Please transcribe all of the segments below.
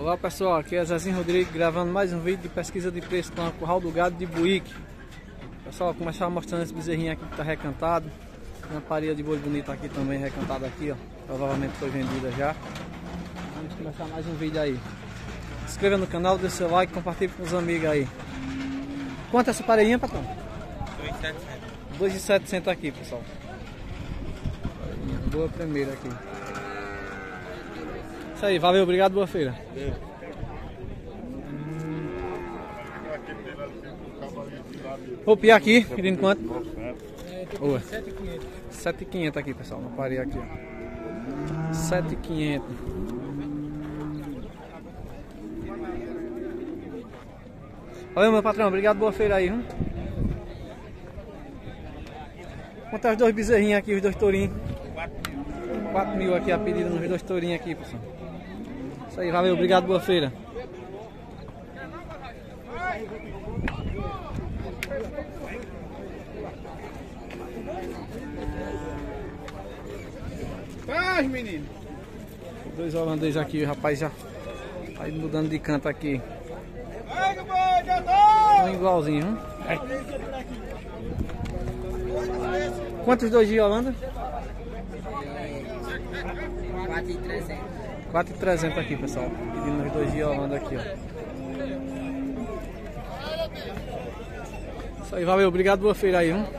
Olá pessoal, aqui é Zezinho Rodrigues gravando mais um vídeo de pesquisa de preço com a Curral do Gado de Buíque. Pessoal, vou começar mostrando esse bezerrinho aqui que está recantado. Uma paria de boi bonita aqui também recantada aqui, ó. Provavelmente foi vendida já. Vamos começar mais um vídeo aí. Se inscreva no canal, deixe seu like, compartilhe com os amigos aí. Quanto é essa pareinha, patrão? 2.700. 2.700 aqui, pessoal. Boa primeira aqui. Isso aí, valeu, obrigado, boa feira. Vou piar aqui, pedindo quanto? Boa. 7.500 aqui, pessoal, não parei aqui, ó. 7.500. Valeu, meu patrão, obrigado, boa feira aí, hein? Quanto os dois bezerrinhos aqui, os dois tourinhos? 4.000 aqui a pedida nos dois tourinhos aqui, pessoal. Isso aí, valeu, obrigado, boa feira. Faz, menino. Dois holandeses aqui, o rapaz já tá mudando de canto aqui. Estão igualzinho, hein? Quantos dois de Holanda? 4.300. 4.300 aqui, pessoal. Pedindo os dois de Holanda aqui, ó. Isso aí, valeu, obrigado, boa feira aí, hein?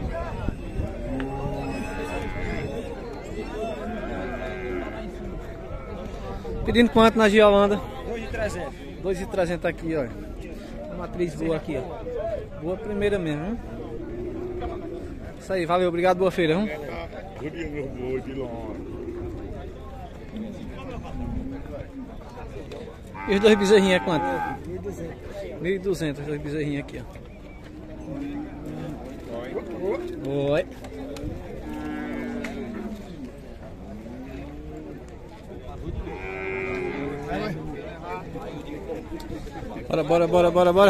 Pedindo quanto na Holanda? 2.300. 2.300 aqui, ó. Uma matriz boa aqui, ó. Boa primeira mesmo, hein? Isso aí, valeu, obrigado, boa feira, hein? E os dois bezerrinhos é quanto? 1.200. 1.200, os dois bezerrinhos aqui, ó. Oi. Bora.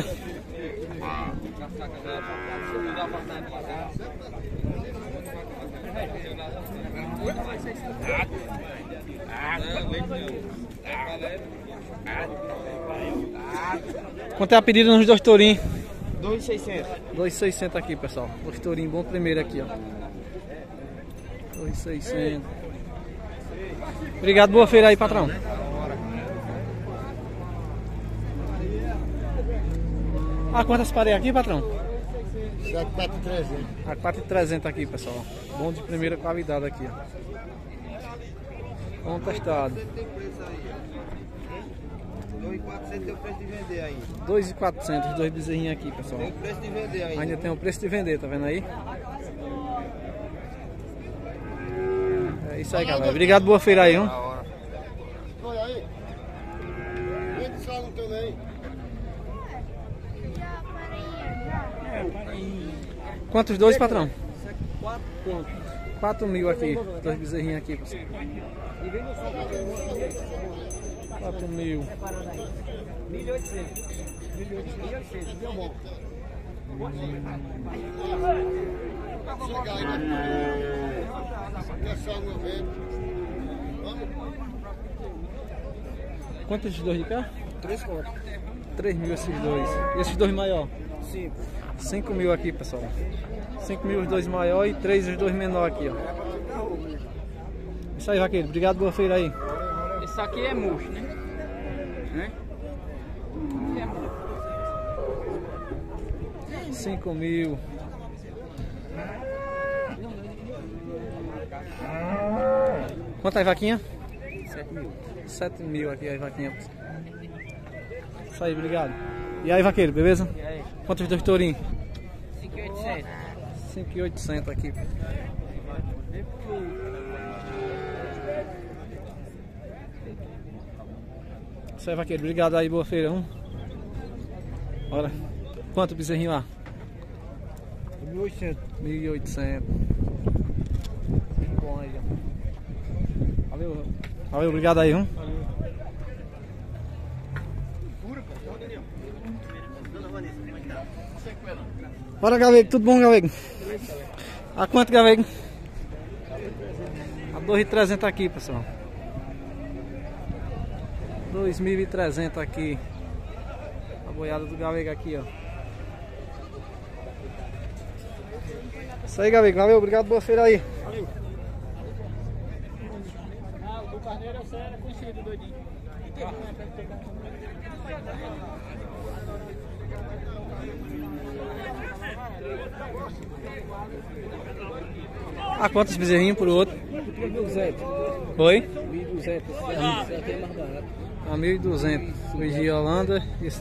Quanto é a pedida nos dois tourinhos? 2.600. 2.600 aqui, pessoal. Dois tourinhos, bom primeiro aqui, ó. 2.600. Obrigado, boa feira aí, patrão. Ah, quantas parei aqui, patrão? 4.300. A 4.300 aqui, pessoal. Bom de primeira qualidade aqui, ó. Bom testado. 2.400 tem o preço de vender aí. 2.400, os dois bezerrinhos aqui, pessoal. Tem o preço de vender aí. Ainda tem o preço de vender, tá vendo aí? É isso aí, galera. Obrigado, boa feira aí, hein? Olha aí. Vende só no teu aí. Quantos dois, patrão? 4 4.000 aqui, dois bezerrinhos aqui, pessoal. 4.000. 1.800. 1.800. Deu bom. Chegar aí, só no vento. Quantos esses dois de cá? 3 contos. 3.000 esses dois. E esses dois maior? 5. 5.000 aqui, pessoal. 5.000 os dois maior e 3 os dois menor aqui, ó. Isso aí, vaqueiro. Obrigado, boa feira aí. Esse aqui é murcho, né? 5.000. Quanto é a vaquinha? 7.000. 7.000 aqui a vaquinha. Isso aí, obrigado. E aí, vaqueiro, beleza? E aí? Quantos dois tourinhos? 5.800. 5.800 aqui. Isso aí, vaqueiro, obrigado aí, boa feira. Bora. Quanto o bezerrinho lá? 1.800. 1.800. Bom aí, ó. Valeu. Valeu, obrigado aí, Bora, Galego, tudo bom, Galego? A quanto, Galego? A 2.300 aqui, pessoal. 2.300 aqui. A boiada do Galega aqui, ó. Isso aí, Galega. Valeu, obrigado, boa feira aí. Valeu. O do Carneiro você era conhecido, doidinho. Ah, quantos bezerrinhos por outro? 1.200. Oi? 1.200. Isso aqui é mais barato. A 1.200. Vigia Holanda. Isso.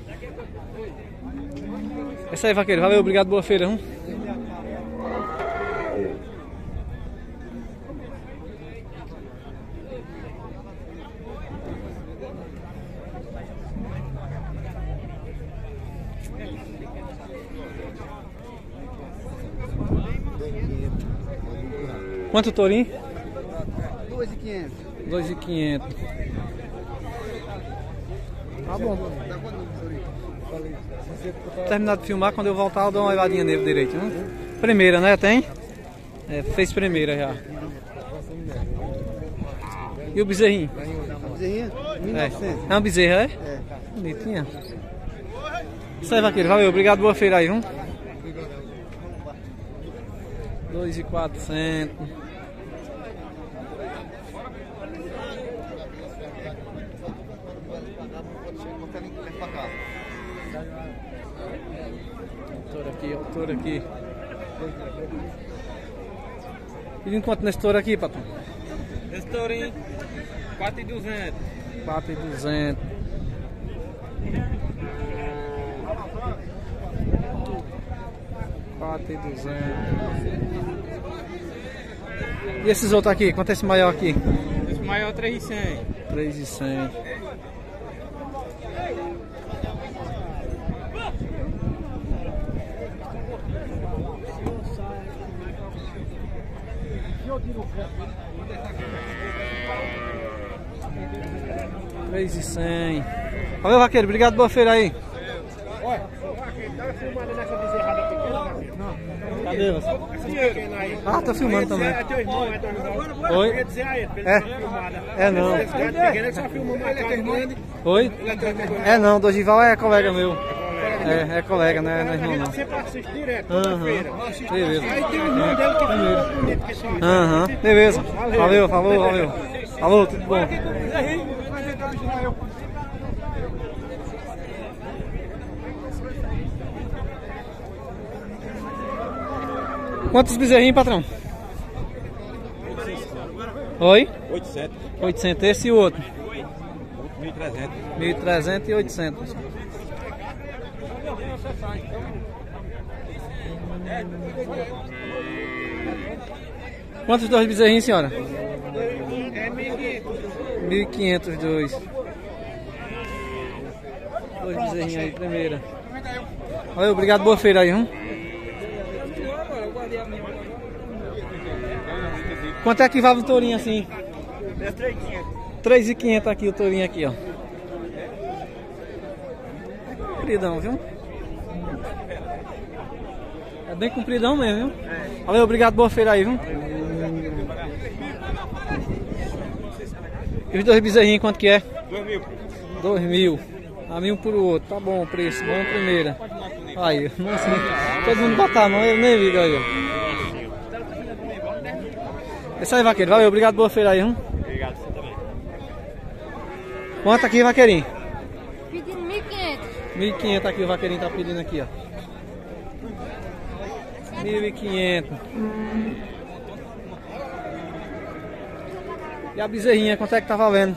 É isso aí, vaqueiro. Valeu, obrigado, boa feira. Quanto o tourinho? 2.500. 2.500. Tá bom. Terminado de filmar, quando eu voltar eu dou uma olhadinha nele direito. Primeira, né? Tem? É, fez primeira já. E o bezerrinho? Bezerrinha? 1.900. É uma bezerra, é? É. Bonitinha. Isso aí, vaqueiro. Valeu, obrigado, boa feira aí, 2.400. Touro aqui. Pedindo quanto nesse touro aqui, patrão? Esse tourinho, 4.200. 4.200. E esses outros aqui? Quanto é esse maior aqui? Esse maior 3.100. 3.100. R$3.100. Valeu, vaqueiro. Obrigado, boa feira aí. Olha, dá uma filmada nessa bezerrada pequena. Cadê você? Essa pequena aí. Ah, tô filmando também. É teu irmão, é teu irmão. Oi? Eu ia dizer a ele, pra ele É? dar uma filmada. É não. Esse gato pequeno, ele só filma mais grande. Oi? É não, Dorival é colega meu. É colega, né? Não é A irmão gente não. sempre assiste direto, toda Aham. feira. Beleza. Aí tem o irmão dele que filma bonito que esse vídeo. Aham. Beleza. Valeu, valeu. Falou, tudo bom. Quantos bezerrinhos, patrão? Oi? 800, 800. Esse e o outro? 1.300. 1.300 e 800. Quantos dois bezerrinhos, senhora? É 1.500. 1.500 dois. Dois bezerrinhos aí, primeira. Valeu, obrigado, boa feira aí, Quanto é que vale o tourinho assim? 3.500 aqui o tourinho aqui, ó. Compridão, viu? É bem compridão mesmo, viu? Valeu, obrigado, boa feira aí, E os dois bezerrinhos, quanto que é? 2.000. 2.000. A 1.000 por outro. Tá bom o preço, bom primeira. Aí, nossa, todo mundo botar a mão, eu nem liga aí, ó. É isso aí, vaqueiro. Valeu, obrigado, boa feira aí, Obrigado, você também. Quanto aqui, vaqueirinho? Pedindo 1.500. 1.500 aqui, o vaqueirinho tá pedindo aqui, ó. 1.500. E a bezerrinha, quanto é que tá valendo?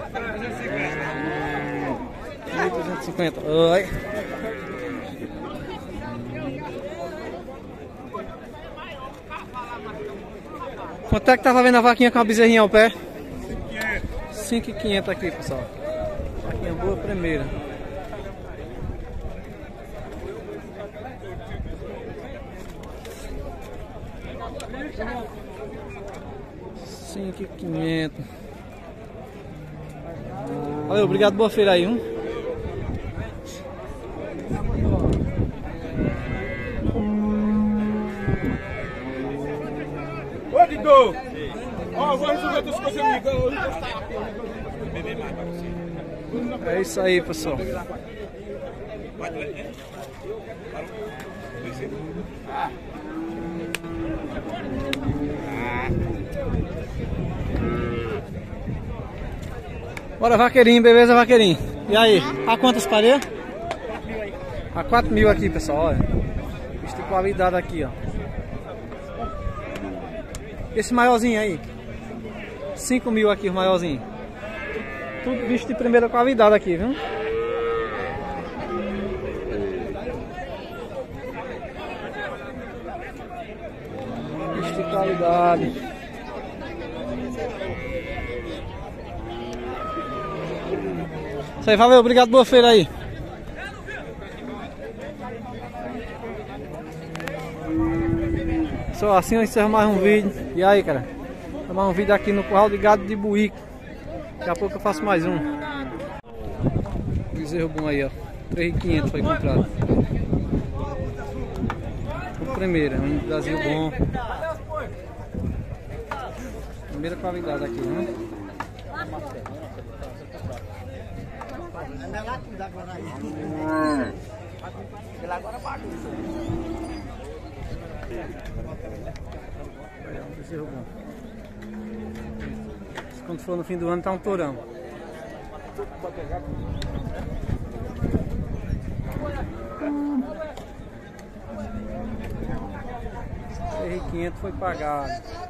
1.250. Oi. Quanto é que tá valendo a vaquinha com a bezerrinha ao pé? 5.500 aqui, pessoal. Vaquinha boa, primeira. R$5.500. Valeu, obrigado, boa feira aí, Ô, Dido! Ó, vou resolver tuas coisas, amigão. Beber mais pra você. É isso aí, pessoal. Bora, vaqueirinho, beleza, vaqueirinho? E aí, a quantas parei? A 4 mil aqui, pessoal, olha. Bicho de qualidade aqui, ó. Esse maiorzinho aí. 5 mil aqui, o maiorzinho. Tudo bicho de primeira qualidade aqui, viu? Bicho de qualidade. Isso aí, valeu, obrigado, boa feira aí. Só assim eu encerro mais um vídeo. E aí, cara? Mais um vídeo aqui no curral de gado de Buíque. Daqui a pouco eu faço mais um. Bezerro bom aí, ó. 3.500 foi comprado. O primeiro, é um Brasil bom. Primeira qualidade aqui, né? Anda lá tudo agora aí. Agora bagunça. Bezerro bom. Quando for no fim do ano tá um tourão. R$500 foi pagado.